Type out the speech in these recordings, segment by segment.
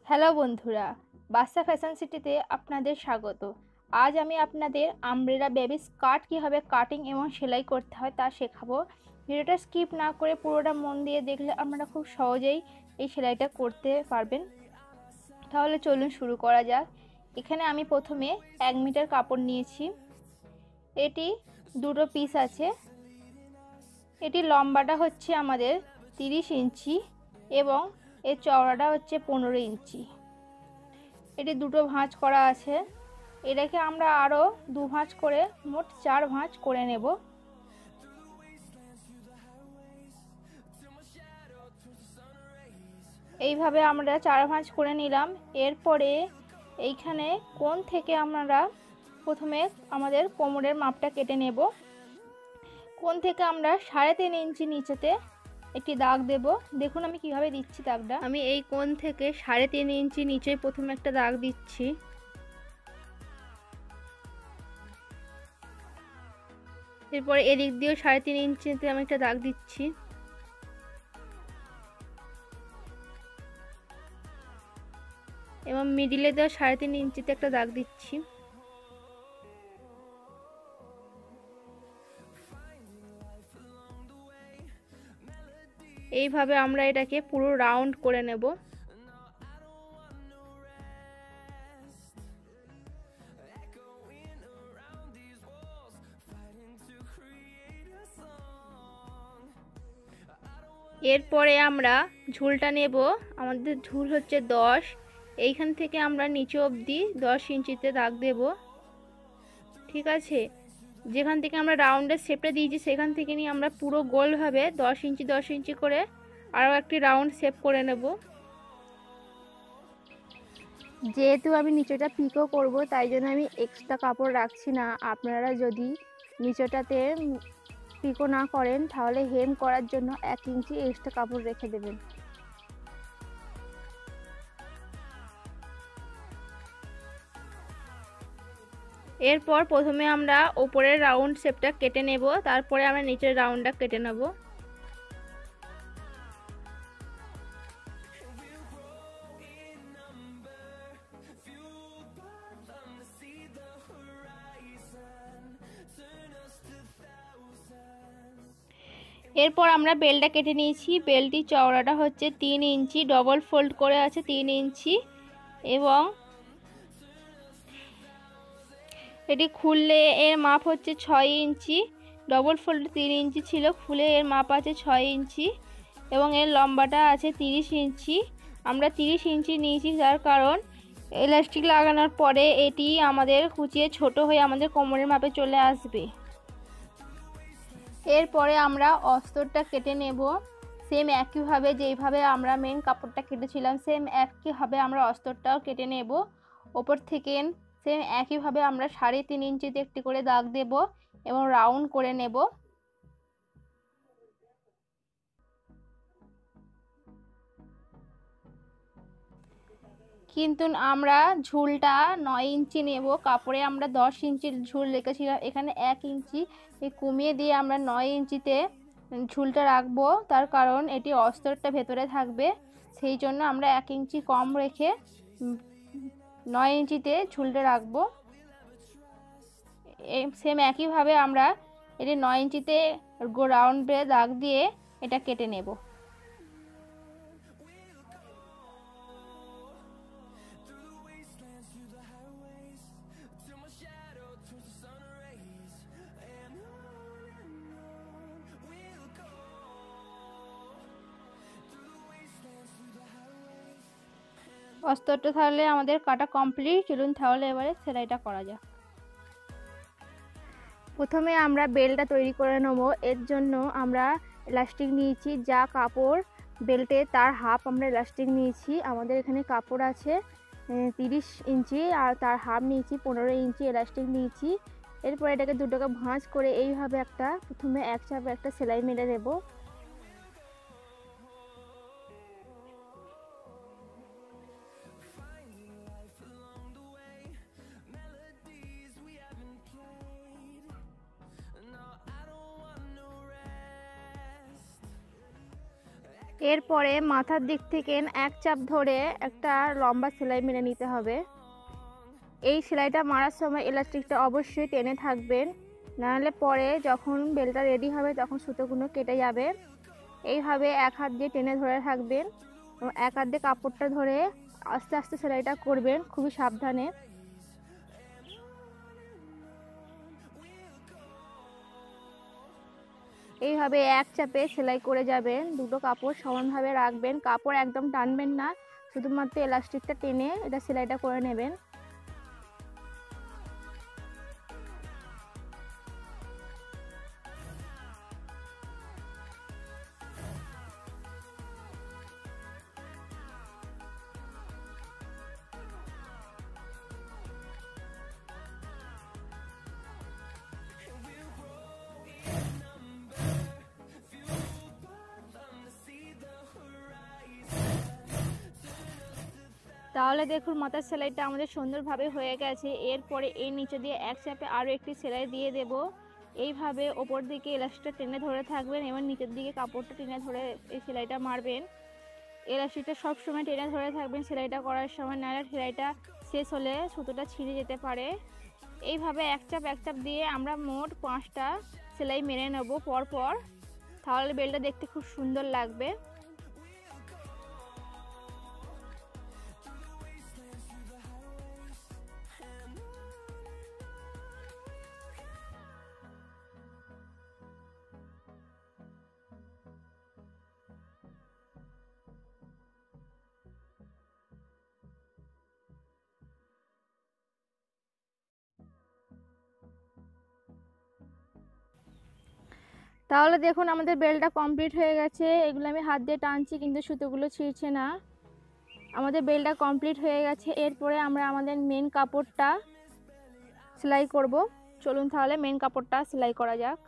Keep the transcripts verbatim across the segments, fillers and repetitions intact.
Hello বন্ধুরা, বাদশা fashion সিটিতে আপনাদের স্বাগত। আজ আমি আপনাদের আমব্রেলা বেবি স্কার্ট কীভাবে কাটিং এবং সেলাই করতে হয় তা শেখাবো। ভিডিওটা স্কিপ না করে পুরোটা মন দিয়ে দেখলে আপনারা খুব সহজেই এই সেলাইটা করতে পারবেন। তাহলে চলুন শুরু করা যাক। এখানে আমি প্রথমে এক মিটার কাপড় নিয়েছি। এটি দুটো পিস আছে। এটি লম্বাটা হচ্ছে আমাদের তিরিশ ইঞ্চি এবং এর চওড়াটা হচ্ছে পনেরো ইঞ্চি। এটি দুটো ভাঁজ করা আছে। এটাকে আমরা আরও দু ভাঁজ করে মোট চার ভাঁজ করে নেব। এইভাবে আমরা চার ভাঁজ করে নিলাম। এরপরে এইখানে কোণ থেকে আমরা প্রথমে আমাদের কোমরের মাপটা কেটে নেব। কোণ থেকে আমরা সাড়ে তিন ইঞ্চি নিচেতে একটি দাগ দেব। দেখুন আমি কিভাবে দিচ্ছি দাগটা। আমি এই কোণ থেকে সাড়ে তিন ইঞ্চি নিচে প্রথমে একটা দাগ দিচ্ছি। এরপরে এদিক দিয়েও সাড়ে তিন ইঞ্চিতে আমি একটা দাগ দিচ্ছি। এবং মিডিলে দেওয়া সাড়ে তিন ইঞ্চিতে একটা দাগ দিচ্ছি। এইভাবে আমরা এটাকে পুরো রাউন্ড করে নেব। এরপরে আমরা ঝুলটা নেব। আমাদের ঝুল হচ্ছে দশ। এইখান থেকে আমরা নিচে অবধি দশ ইঞ্চিতে দাগ দেব। ঠিক আছে, যেখান থেকে আমরা রাউন্ডের শেপটা দিয়েছি সেখান থেকে নিয়ে আমরা পুরো গোলভাবে দশ ইঞ্চি দশ ইঞ্চি করে আরও একটি রাউন্ড শেপ করে নেব। যেহেতু আমি নিচেটা পিকো করব তাই জন্য আমি এক্সট্রা কাপড় রাখছি না। আপনারা যদি নিচেটাতে পিকো না করেন তাহলে হেম করার জন্য এক ইঞ্চি এক্সট্রা কাপড় রেখে দেবেন। এরপর প্রথমে আমরা উপরের রাউন্ড শেপটা কেটে নেব, তারপরে আমরা নিচের রাউন্ডটা কেটে নেব। এরপর আমরা বেলটা কেটে নিয়েছি। বেলটির চওড়াটা হচ্ছে তিন ইঞ্চি, ডবল ফোল্ড করে আছে তিন ইঞ্চি এবং এটি খুললে এর মাপ হচ্ছে ছয় ইঞ্চি। ডবল ফোল্ড তিন ইঞ্চি ছিল, খুলে এর মাপ আছে ছয় ইঞ্চি এবং এর লম্বাটা আছে তিরিশ ইঞ্চি। আমরা তিরিশ ইঞ্চি নিয়েছি তার কারণ ইলাস্টিক লাগানোর পরে এটি আমাদের কুচিয়ে ছোট হয়ে আমাদের কোমরের মাপে চলে আসবে। এরপরে আমরা অস্তরটা কেটে নেব। সেম একইভাবে যেইভাবে আমরা মেন কাপড়টা কেটেছিলাম সেম একইভাবে আমরা অস্তরটাও কেটে নেব। ওপর থেকে সেম একইভাবে আমরা সাড়ে তিন ইঞ্চিতে একটি করে দাগ দেব এবং রাউন্ড করে নেব। কিন্তু আমরা ঝুলটা নয় ইঞ্চি নেব। কাপড়ে আমরা দশ ইঞ্চির ঝুল রেখেছিলাম, এখানে এক ইঞ্চি কমিয়ে দিয়ে আমরা নয় ইঞ্চিতে ঝুলটা রাখবো। তার কারণ এটি অস্তরটা ভেতরে থাকবে, সেই জন্য আমরা এক ইঞ্চি কম রেখে নয় ইঞ্চিতে ঝুলটা রাখবো। সেম একইভাবে আমরা এটি নয় ইঞ্চিতে রাউন্ড করে দাগ দিয়ে এটা কেটে নেব। অস্তরটা তাহলে আমাদের কাটা কমপ্লিট। চলুন তাহলে এবারে সেলাইটা করা যাক। প্রথমে আমরা বেলটা তৈরি করে নেব। এর জন্য আমরা ইলাস্টিক নিয়েছি, যা কাপড় বেল্টে তার হাফ আমরা ইলাস্টিক নিয়েছি। আমাদের এখানে কাপড় আছে তিরিশ ইঞ্চি আর তার হাফ নিয়েছি পনেরো ইঞ্চি ইলাস্টিক নিয়েছি। এরপর এটাকে দুটোকে ভাঁজ করে এইভাবে একটা প্রথমে এক চাপে একটা সেলাই মেরে দেব। এরপরে মাথার দিক থেকে এক চাপ ধরে একটা লম্বা সেলাই মেরে নিতে হবে। এই সেলাইটা মারার সময় ইলাস্টিকটা অবশ্যই টেনে থাকবেন, নাহলে পরে যখন বেলটা রেডি হবে তখন সুতোগুলো কেটে যাবে। এইভাবে এক হাত দিয়ে টেনে ধরে থাকবেন এবং এক হাত দিয়ে কাপড়টা ধরে আস্তে আস্তে সেলাইটা করবেন, খুবই সাবধানে। এইভাবে এক চাপে সেলাই করে যাবেন। দুটো কাপড় সমানভাবে রাখবেন, কাপড় একদম টানবেন না, শুধুমাত্র ইলাস্টিকটা টেনে এটা সেলাইটা করে নেবেন। তাহলে দেখুন মাথার সেলাইটা আমাদের সুন্দরভাবে হয়ে গেছে। এরপরে এই নিচে দিয়ে এক চাপে আরও একটি সেলাই দিয়ে দেব। এইভাবে ওপর দিকে ইলাস্টিকটা টেনে ধরে থাকবেন এবং নিচের দিকে কাপড়টা টেনে ধরে এই সেলাইটা মারবেন। ইলাস্টিকটা সবসময় টেনে ধরে থাকবেন সেলাইটা করার সময়, নাহলে সেলাইটা শেষ হলে সুতোটা ছিঁড়ে যেতে পারে। এইভাবে এক চাপ এক চাপ দিয়ে আমরা মোট পাঁচটা সেলাই মেরে নেব পরপর, তাহলে বেলটা দেখতে খুব সুন্দর লাগবে। তাহলে দেখুন আমাদের বেলটা কমপ্লিট হয়ে গেছে। এগুলো আমি হাত দিয়ে টানছি কিন্তু সুতোগুলো ছিঁড়ছে না। আমাদের বেলটা কমপ্লিট হয়ে গেছে। এরপরে আমরা আমাদের মেন কাপড়টা সেলাই করব। চলুন তাহলে মেন কাপড়টা সেলাই করা যাক।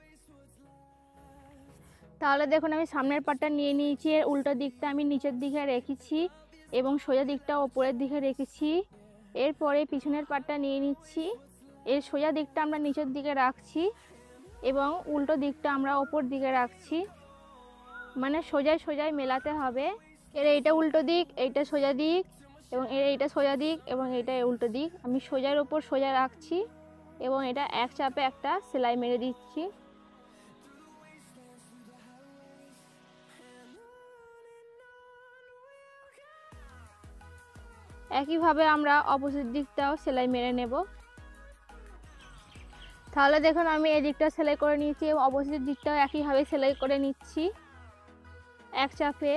তাহলে দেখুন আমি সামনের পাটটা নিয়ে নিয়েছি, এর উল্টো দিকটা আমি নিচের দিকে রেখেছি এবং সোজা দিকটা ওপরের দিকে রেখেছি। এরপরে পিছনের পাটটা নিয়ে নিচ্ছি, এর সোজা দিকটা আমরা নিচের দিকে রাখছি এবং উল্টো দিকটা আমরা ওপর দিকে রাখছি, মানে সোজায় সোজায় মেলাতে হবে। এর এইটা উল্টো দিক, এইটা সোজা দিক এবং এর এইটা সোজা দিক এবং এইটা উল্টো দিক। আমি সোজার ওপর সোজা রাখছি এবং এটা এক চাপে একটা সেলাই মেরে দিচ্ছি। একইভাবে আমরা অপোজিট দিকটাও সেলাই মেরে নেব। তাহলে দেখুন আমি এই দিকটা সেলাই করে নিয়েছি এবং অপোজিট দিকটাও একইভাবে সেলাই করে নিচ্ছি এক চাপে।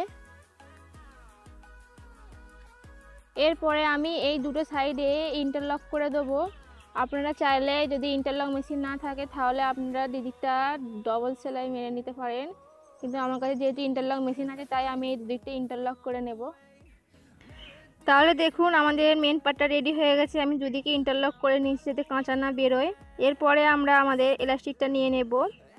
এরপরে আমি এই দুটো সাইডে ইন্টারলক করে দেবো। আপনারা চাইলে যদি ইন্টারলক মেশিন না থাকে তাহলে আপনারা দিকটা ডবল সেলাই মেরে নিতে পারেন, কিন্তু আমার কাছে যেহেতু ইন্টারলক মেশিন আছে তাই আমি এই দিকটা ইন্টারলক করে নেব। তাহলে দেখুন আমাদের মেন পার্টটা রেডি হয়ে গেছে। আমি দুদিকে ইন্টারলক করে নিচ্ছি যাতে কাঁচা না বেরোয়। এরপরে আমরা আমাদের ইলাস্টিকটা নিয়ে নেব।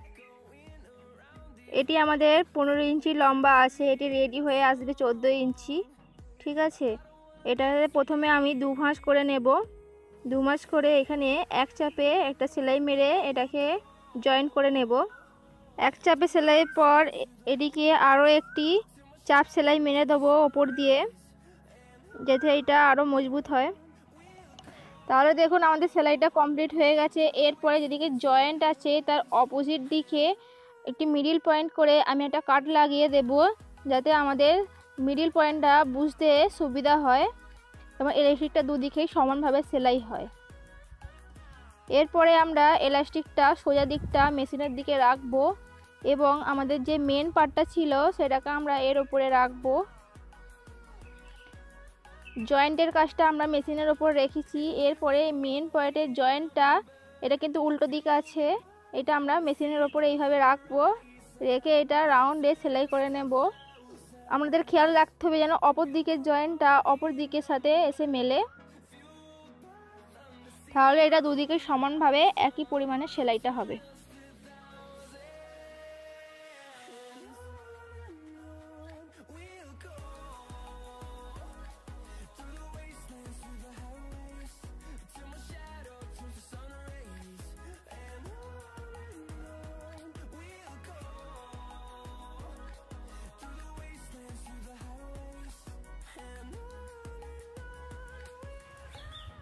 এটি আমাদের পনেরো ইঞ্চি লম্বা আছে, এটি রেডি হয়ে আসবে চোদ্দো ইঞ্চি। ঠিক আছে, এটাতে প্রথমে আমি দু ভাঁজ করে নেব। দু ভাঁজ করে এখানে এক চাপে একটা সেলাই মেরে এটাকে জয়েন করে নেব। এক চাপে সেলাইয়ের পর এদিকে আরও একটি চাপ সেলাই মেরে দেবো ওপর দিয়ে, যাতে এটা আরও মজবুত হয়। তাহলে দেখুন আমাদের সেলাইটা কমপ্লিট হয়ে গেছে। এরপরে যেদিকে জয়েন্ট আছে তার অপোজিট দিকে একটি মিডিল পয়েন্ট করে আমি একটা কাট লাগিয়ে দেব, যাতে আমাদের মিডিল পয়েন্টটা বুঝতে সুবিধা হয় এবং ইলাস্টিকটা দুদিকেই সমানভাবে সেলাই হয়। এরপরে আমরা ইলাস্টিকটা সোজা দিকটা মেশিনের দিকে রাখবো এবং আমাদের যে মেন পার্টটা ছিল সেটাকে আমরা এর উপরে রাখবো। জয়েন্টের কাজটা আমরা মেশিনের ওপর রেখেছি। এরপরে মেন পয়েন্টের জয়েন্টটা এটা কিন্তু উল্টো দিক আছে, এটা আমরা মেশিনের ওপরে এইভাবে রাখবো, রেখে এটা রাউন্ডে সেলাই করে নেব। আমাদের খেয়াল রাখতে হবে যেন অপর দিকের জয়েন্টটা অপর দিকের সাথে এসে মেলে, তাহলে এটা দুদিকে সমানভাবে একই পরিমাণে সেলাইটা হবে।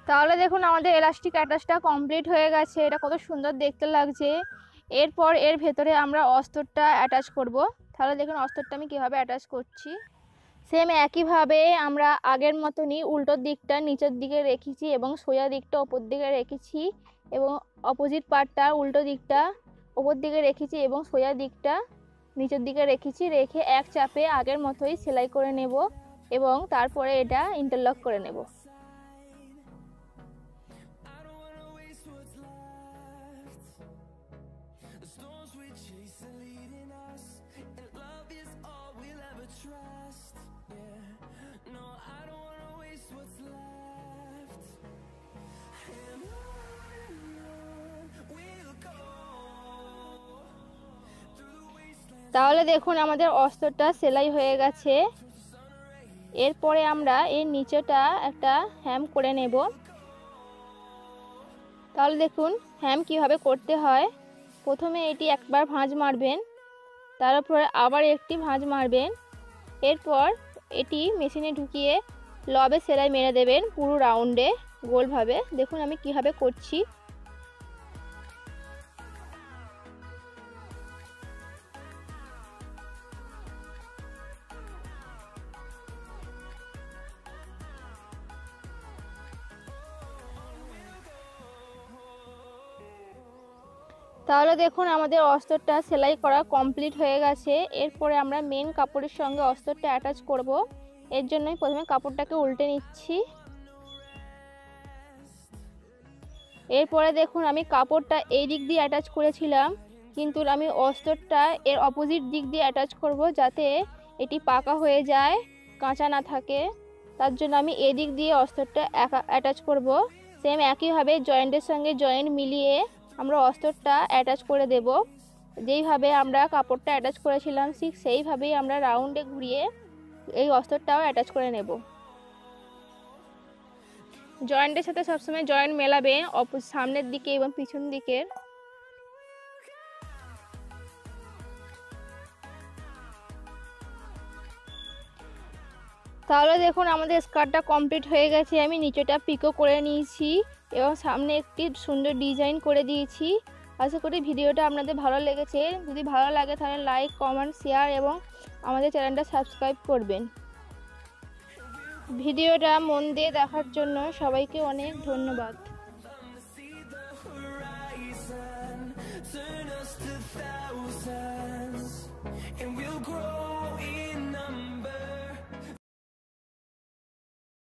তাহলে দেখুন আমাদের এলাস্টিক অ্যাটাচটা কমপ্লিট হয়ে গেছে। এটা কত সুন্দর দেখতে লাগছে। এরপর এর ভেতরে আমরা অস্তরটা অ্যাটাচ করব। তাহলে দেখুন অস্তরটা আমি কীভাবে অ্যাটাচ করছি। সেম একইভাবে আমরা আগের মতনই উল্টোর দিকটা নিচের দিকে রেখেছি এবং সোজা দিকটা ওপর দিকে রেখেছি এবং অপোজিট পার্টটা উল্টো দিকটা ওপর দিকে রেখেছি এবং সোজা দিকটা নিচের দিকে রেখেছি। রেখে এক চাপে আগের মতোই সেলাই করে নেব এবং তারপরে এটা ইন্টারলক করে নেব। তাহলে দেখুন আমাদের অস্তরটা সেলাই হয়ে গেছে। এরপরে আমরা এর নিচেটা একটা হ্যাম করে নেব। তাহলে দেখুন হ্যাম কিভাবে করতে হয়। প্রথমে এটি একবার ভাঁজ মারবেন, তারপরে আবার একটি ভাঁজ মারবেন। এরপর এটি মেশিনে ঢুকিয়ে লবে সেলাই মেরে দেবেন পুরো রাউন্ডে গোলভাবে। দেখুন আমি কিভাবে করছি। তাহলে দেখুন আমাদের অস্তরটা সেলাই করা কমপ্লিট হয়ে গেছে। এরপরে আমরা মেন কাপড়ের সঙ্গে অস্তরটা অ্যাটাচ করব। এর জন্যই প্রথমে কাপড়টাকে উল্টে নিচ্ছি। এরপরে দেখুন আমি কাপড়টা এই দিক দিয়ে অ্যাটাচ করেছিলাম, কিন্তু আমি অস্তরটা এর অপোজিট দিক দিয়ে অ্যাটাচ করব যাতে এটি পাকা হয়ে যায়, কাঁচা না থাকে। তার জন্য আমি এদিক দিয়ে অস্তরটা অ্যাটাচ করব। সেম একইভাবে জয়েন্টের সঙ্গে জয়েন্ট মিলিয়ে আমরা অস্তরটা অ্যাটাচ করে দেব। যেইভাবে আমরা কাপড়টা অ্যাটাচ করেছিলাম ঠিক সেইভাবেই আমরা রাউন্ডে ঘুরিয়ে এই অস্তরটাও অ্যাটাচ করে নেব। জয়েন্টের সাথে সবসময় জয়েন্ট মেলাবে সামনের দিকে এবং পিছন দিকের। তাহলে দেখুন আমাদের স্কার্টটা কমপ্লিট হয়ে গেছে। আমি নিচেটা পিকো করে নিয়েছি এবং সামনে একটি সুন্দর ডিজাইন করে দিয়েছি। আশা করি ভিডিওটা আপনাদের ভালো লেগেছে। যদি ভালো লাগে তাহলে লাইক, কমেন্ট, শেয়ার এবং আমাদের চ্যানেলটা সাবস্ক্রাইব করবেন। ভিডিওটা মন দিয়ে দেখার জন্য সবাইকে অনেক ধন্যবাদ।